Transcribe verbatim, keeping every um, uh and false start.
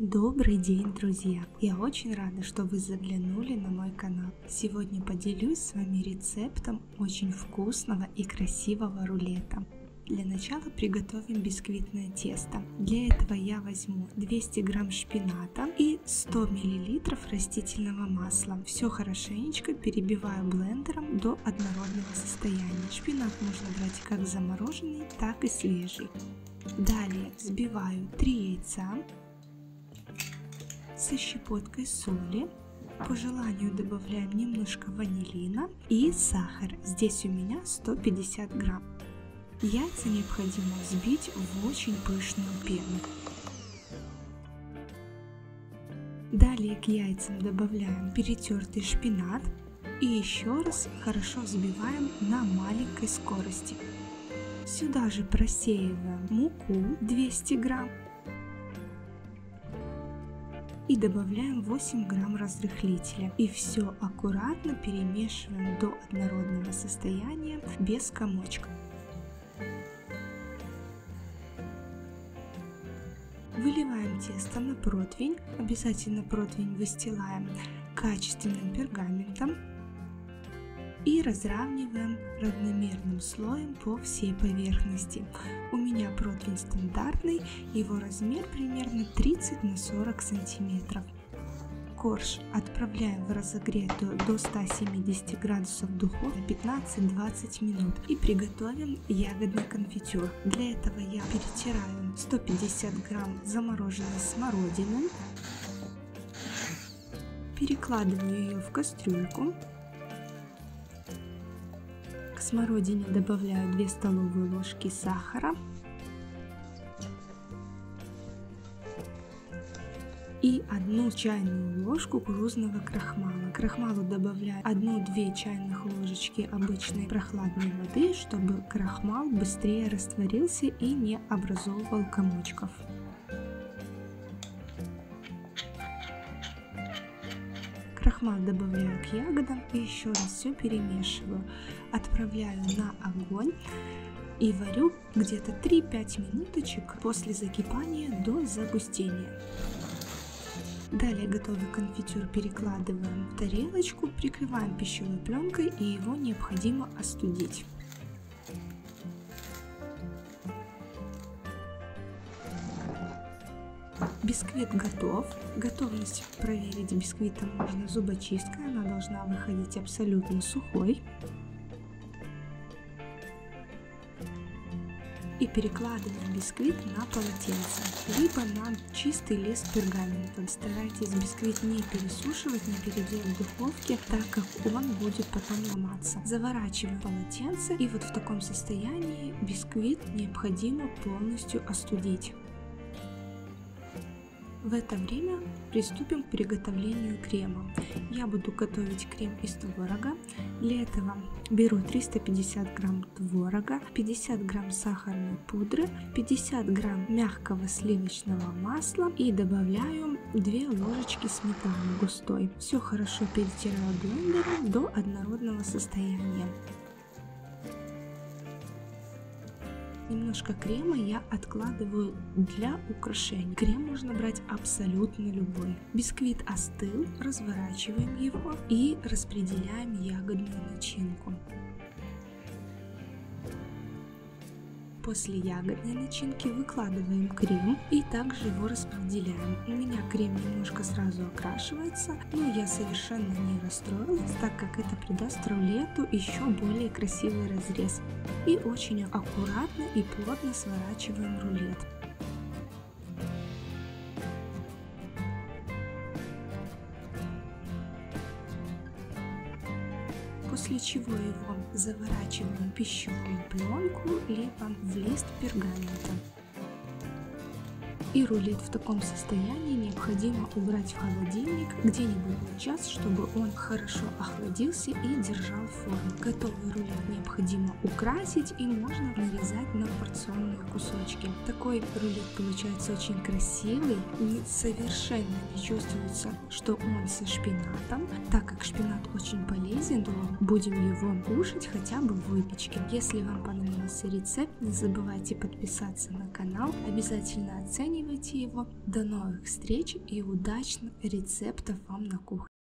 Добрый день, друзья! Я очень рада, что вы заглянули на мой канал. Сегодня поделюсь с вами рецептом очень вкусного и красивого рулета. Для начала приготовим бисквитное тесто. Для этого я возьму двести грамм шпината и сто миллилитров растительного масла. Все хорошенечко перебиваю блендером до однородного состояния. Шпинат можно брать как замороженный, так и свежий. Далее взбиваю три яйца со щепоткой соли. По желанию добавляем немножко ванилина и сахар. Здесь у меня сто пятьдесят грамм. Яйца необходимо взбить в очень пышную пену. Далее к яйцам добавляем перетертый шпинат и еще раз хорошо взбиваем на маленькой скорости. Сюда же просеиваем муку двести грамм и добавляем восемь грамм разрыхлителя. И все аккуратно перемешиваем до однородного состояния без комочка. Выливаем тесто на противень. Обязательно противень выстилаем качественным пергаментом и разравниваем равномерным слоем по всей поверхности. У меня противень стандартный, его размер примерно тридцать на сорок сантиметров. Корж отправляем в разогретую до ста семидесяти градусов духовку на пятнадцать-двадцать минут и приготовим ягодный конфитюр. Для этого я перетираю сто пятьдесят грамм замороженной смородины, перекладываю ее в кастрюльку. К смородине добавляю две столовые ложки сахара и одну чайную ложку кукурузного крахмала. К крахмалу добавляю одну-две чайных ложечки обычной прохладной воды, чтобы крахмал быстрее растворился и не образовывал комочков. Крахмал добавляю к ягодам и еще раз все перемешиваю. Отправляю на огонь и варю где-то три-пять минуточек после закипания до загустения. Далее готовый конфитюр перекладываем в тарелочку, прикрываем пищевой пленкой и его необходимо остудить. Бисквит готов. Готовность проверить бисквита можно зубочисткой, она должна выходить абсолютно сухой. И перекладываем бисквит на полотенце, либо на чистый лист пергамента. Старайтесь бисквит не пересушивать, не переделать в духовке, так как он будет потом ломаться. Заворачиваем полотенце, и вот в таком состоянии бисквит необходимо полностью остудить. В это время приступим к приготовлению крема. Я буду готовить крем из творога. Для этого беру триста пятьдесят грамм творога, пятьдесят грамм сахарной пудры, пятьдесят грамм мягкого сливочного масла и добавляю две ложечки сметаны густой. Все хорошо перетираю блендером до однородного состояния. Немножко крема я откладываю для украшения. Крем можно брать абсолютно любой. Бисквит остыл, разворачиваем его и распределяем ягодную начинку. После ягодной начинки выкладываем крем и также его распределяем. У меня крем немножко сразу окрашивается, но я совершенно не расстроилась, так как это придаст рулету еще более красивый разрез. И очень аккуратно и плотно сворачиваем рулет. После чего его заворачиваем в пищевую пленку либо в лист пергамента. И рулет в таком состоянии необходимо убрать в холодильник где-нибудь на час, чтобы он хорошо охладился и держал форму. Готовый рулет необходимо украсить и можно нарезать на порционные кусочки. Такой рулет получается очень красивый, и совершенно не чувствуется, что он со шпинатом. Так как шпинат очень полезен, то будем его кушать хотя бы в выпечке. Если вам понравился рецепт, не забывайте подписаться на канал, обязательно оценивайте разравнивайте его. До новых встреч и удачных рецептов вам на кухне!